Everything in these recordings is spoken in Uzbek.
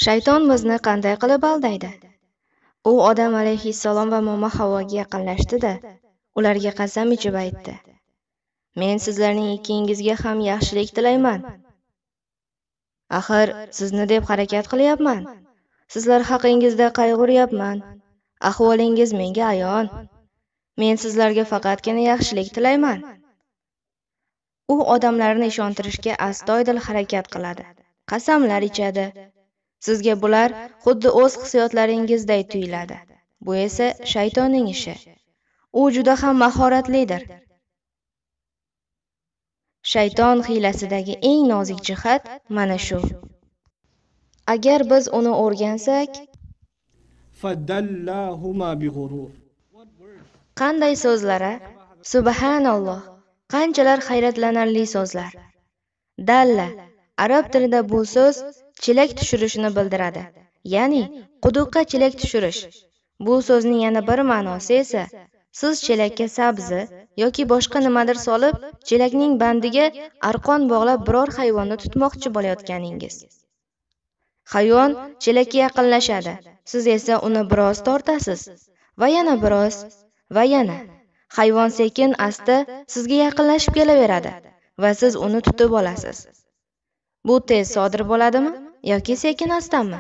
Shayton bizni qanday qilib aldaydi? U Odam alayhissalom va momo Havvoga yaqinlashdi-da, ularga qasam ichib aytdi: "Men sizlarning ikkingizga ham yaxshilik tilayman. Axir sizni deb harakat qilyapman. Sizlar haqingizda qayg'uryapman. Ahvolingiz menga ayon. Men sizlarga faqatgina yaxshilik tilayman." U odamlarni ishontirishga astoydil harakat qiladi, qasamlar ichadi. Sizga bular xuddi o'z hissiyotlaringizday tuyuladi. Bu esa shaytonning ishi. U juda ham mahoratlidir. Shayton hiylasidagi eng nozik jihat mana shu. Agar biz uni o'rgansak, فَدَلَّاهُمَا بِغُرُورٍ. qanday so'zlara? Subhanalloh, qanchalar hayratlanarli so'zlar. Dalla, arab tilida bu so'z chelak tushirishni bildiradi. Ya'ni quduqqa chelak tushirish. Bu so'zning yana bir ma'nosi esa siz chelakka sabzi yoki boshqa nimadir solib, chelakning bandiga arqon bog'lab biror hayvonni tutmoqchi bo'layotganingiz. Hayvon chelakka yaqinlashadi. Siz esa uni biroz tortasiz va yana biroz va yana. Hayvon sekin-asta sizga yaqinlashib kelaveradi va siz uni tutib olasiz. Bu tez sodir bo'ladimi yoki sekin-astami?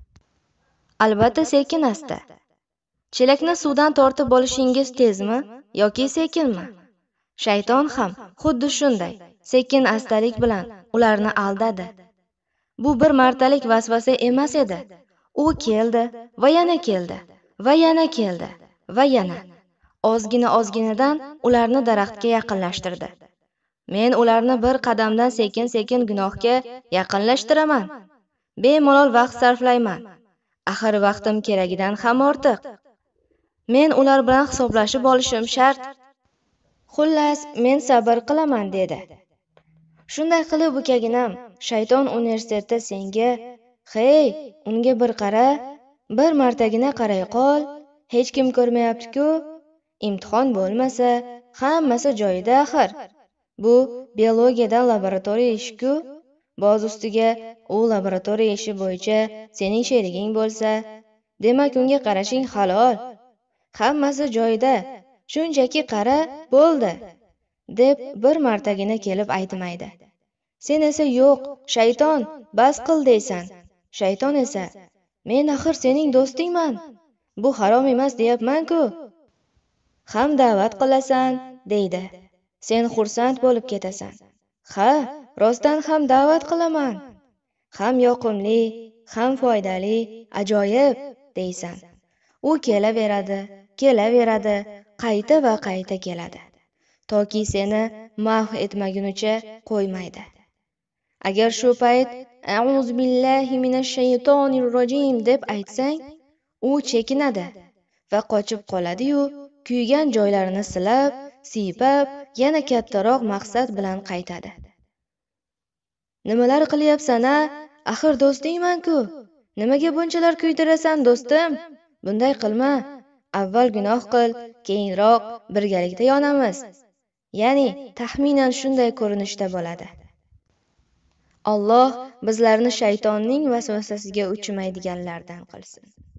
Albatta sekin-asta. Chelakni suvdan tortib olishingiz tezmi yoki sekinmi? Shayton ham xuddi shunday sekin-astalik bilan ularni aldadi. Bu bir martalik vasvasa emas edi. U keldi va yana keldi va yana keldi va yana. Ozgina-ozginadan ularni daraxtga yaqinlashtirdi. Men ularni bir qadamdan sekin-sekin gunohga yaqinlashtiraman. Bemalol vaqt sarflayman. Axir vaqtim keragidan ham ortiq. Men ular bilan hisoblashib olishim shart. Xullas, men sabr qilaman dedi. Shunday qilib ukaginam, shayton universitetda senga, "Hey, unga bir qara, bir martagina qaray qol, hech kim ko'rmayapti-ku, imtihon bo'lmasa, hammasi joyida axir. Bu biologiyadan laboratoriya ishi-ku, boz ustiga u laboratoriya ishi bo'yicha sening sheriging bo'lsa, demak unga qarashing halol. Hammasi joyida, shunchaki qara, bo'ldi", deb bir martagina kelib aytmaydi. Sen esa yo'q, shayton, bas qil deysan. Shayton esa, "Men axir sening do'stingman. Bu harom emas deyapman-ku". Ham da'vat qilasan, deydi. Sen xursand bo'lib ketasan. "Ha, rostdan ham da'vat qilaman. Ham yoqimli, ham foydali, ajoyib", deysan. U kelaveradi, qayta va qayta keladi. Toki seni mahv etmagunicha qo'ymaydi. Agar shu payt "A'udhu billahi minash shaytonir rojim" deb aytsang, u chekinadi va qochib qoladi-yu, kuygan joylarini silab, siypab, yana kattaroq maqsad bilan qaytadi. "Nimalar qilyapsan-a? Axir do'stingman-ku. Nimaga bunchalar kuydirasan, do'stim? Bunday qilma. Avval gunoh qil, keyinroq birgalikda yonamiz." Ya'ni taxminan shunday ko'rinishda bo'ladi. Alloh bizlarni shaytonning vasvasasiga uchmaydiganlardan qilsin.